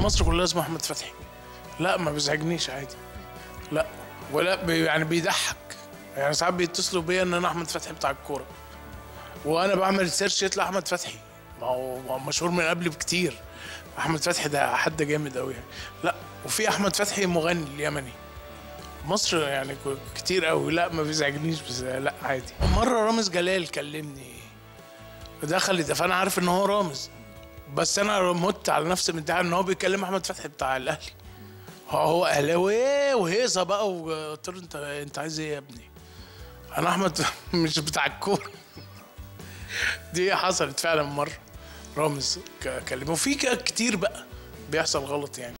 مصر كلها اسمه احمد فتحي. لا ما بيزعجنيش، عادي. لا ولا يعني بيضحك. يعني ساعات بيتصلوا بيا ان انا احمد فتحي بتاع الكوره، وانا بعمل سيرش يطلع احمد فتحي. ما هو مشهور من قبلي بكتير. احمد فتحي ده حد جامد قوي يعني. لا وفي احمد فتحي مغني اليمني مصر يعني كتير قوي. لا ما بيزعجنيش، بس لا عادي. مره رامز جلال كلمني دخل ده، فانا عارف ان هو رامز، بس انا مت على نفسي من ان هو بيكلم احمد فتحي بتاع الاهلي. هو اهلاوي وهيصه بقى، وقلت له انت عايز ايه يا ابني؟ انا احمد مش بتاع الكوره. دي حصلت فعلا مره. رامز كلمه، وفي كتير بقى بيحصل غلط يعني.